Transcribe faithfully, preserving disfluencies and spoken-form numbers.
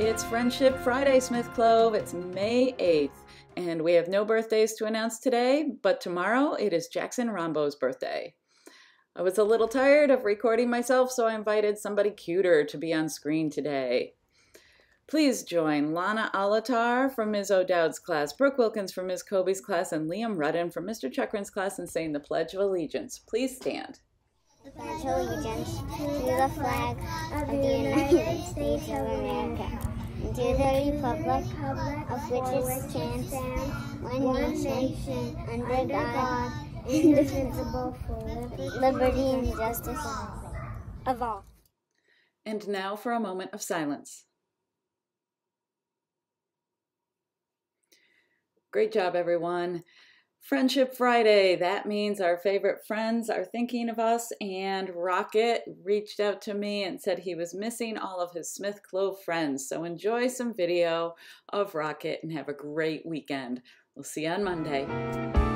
It's Friendship Friday, Smith Clove. It's May eighth, and we have no birthdays to announce today, but tomorrow it is Jackson Rombo's birthday. I was a little tired of recording myself, so I invited somebody cuter to be on screen today. Please join Lana Alatar from Miz O'Dowd's class, Brooke Wilkins from Miz Kobe's class, and Liam Rudden from Mister Chukrin's class in saying the Pledge of Allegiance. Please stand. The Pledge of Allegiance to the flag of the United States of America, and to the republic of which it stands, one nation, under God, indivisible, for liberty and justice of all. And now for a moment of silence. Great job, everyone. Friendship Friday, that means our favorite friends are thinking of us, and Rocket reached out to me and said he was missing all of his Smith Clove friends. So enjoy some video of Rocket and have a great weekend. We'll see you on Monday.